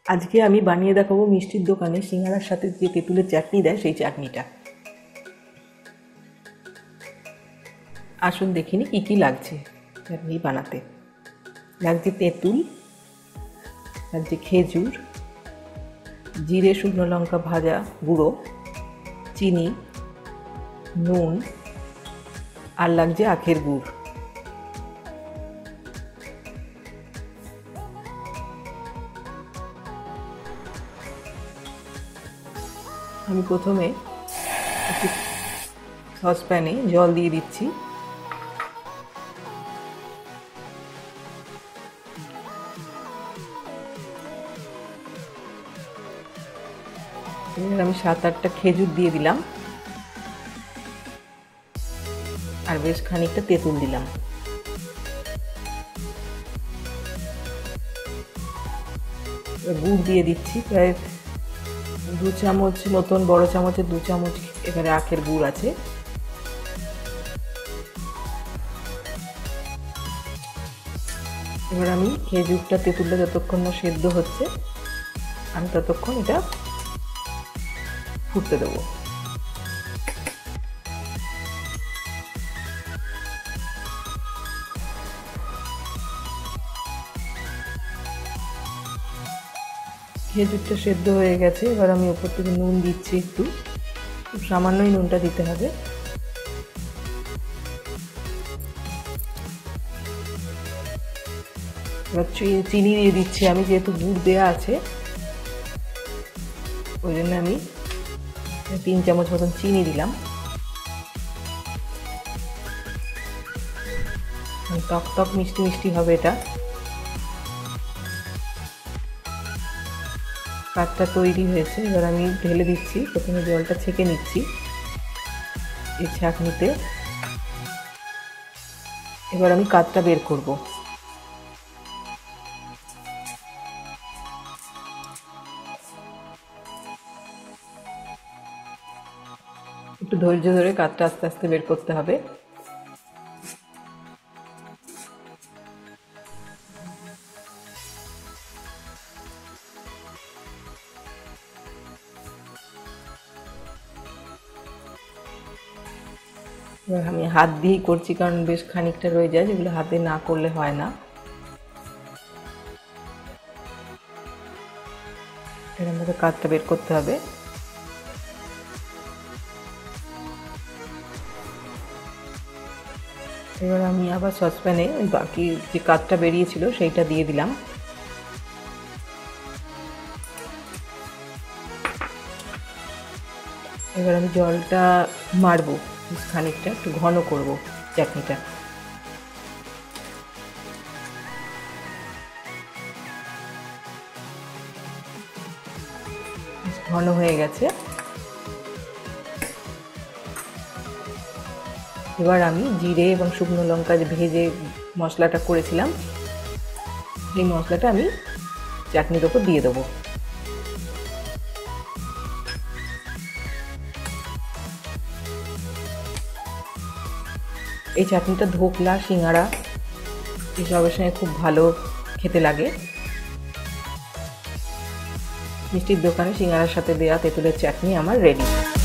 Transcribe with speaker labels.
Speaker 1: আজকে আমি বানিয়ে দেখাবো মিষ্টির দোকানে সিঙ্গারার সাথে যে তেঁতুলের চাটনি দেয় সেই চাটনিটা। আসুন দেখিনি কি কি লাগছে চাটনি বানাতে। লাগছে তেঁতুল, লাগছে খেজুর, জিরে শুকনো লঙ্কা ভাজা গুঁড়ো, চিনি, নুন, আর লাগছে আখের গুড়। আমি প্রথমে একটু সসপ্যানে জল দিয়ে দিচ্ছি। এবার আমি 7-8টা খেজুর দিয়ে দিলাম আর বেশ খানিকটা তেঁতুল দিলাম। গুড় দিয়ে দিচ্ছি প্রায় 2 চামচ মতন, বড় চামচের 2 চামচ এবারে আখের গুড় আছে। এবার আমি খেজুরটা তেঁতুলটা যতক্ষণ না সেদ্ধ হচ্ছে আমি ততক্ষণ এটা ফুটতে দেবো। খেজুরটা সেদ্ধ হয়ে গেছে, এবার আমি উপর থেকে নুন দিচ্ছি, একটু খুব সামান্যই নুনটা দিতে হবে। এবার চিনি দিয়ে দিচ্ছি আমি, যেহেতু গুড় দেওয়া আছে ওই জন্য আমি 3 চামচ মতন চিনি দিলাম। টক টক মিষ্টি মিষ্টি হবে এটা। কাঠটা তৈরি হয়েছে, এবার আমি ঢেলে দিচ্ছি। প্রথমে জলটা ছেঁকে নিচ্ছি এই ছাঁকনিতে। এবার আমি কাঠটা বের করব। একটু ধৈর্য ধরে কাঠটা আস্তে আস্তে বের করতে হবে। এবার আমি হাত দিয়েই করছি, কারণ বেশ খানিকটা রয়ে যায়, যেগুলো হাতে না করলে হয় না। এর মধ্যে কাঠটা বের করতে হবে। এবার আমি আবার সসপ্যানে ওই বাকি যে কাঠটা বেরিয়েছিল সেইটা দিয়ে দিলাম। এবার আমি জলটা মারবো, খানিকটা একটু ঘন করব চাটনিটা। ঘন হয়ে গেছে। এবার আমি জিরে এবং শুকনো লঙ্কা যে ভেজে মশলাটা করেছিলাম সেই মশলাটা আমি চাটনির ওপর দিয়ে দেবো। এই চাটনিটা ধোকলা, সিঙ্গারা এসবের সঙ্গে খুব ভালো খেতে লাগে। মিষ্টির দোকানে সিঙ্গারার সাথে দেওয়া তেঁতুলের চাটনি আমার রেডি।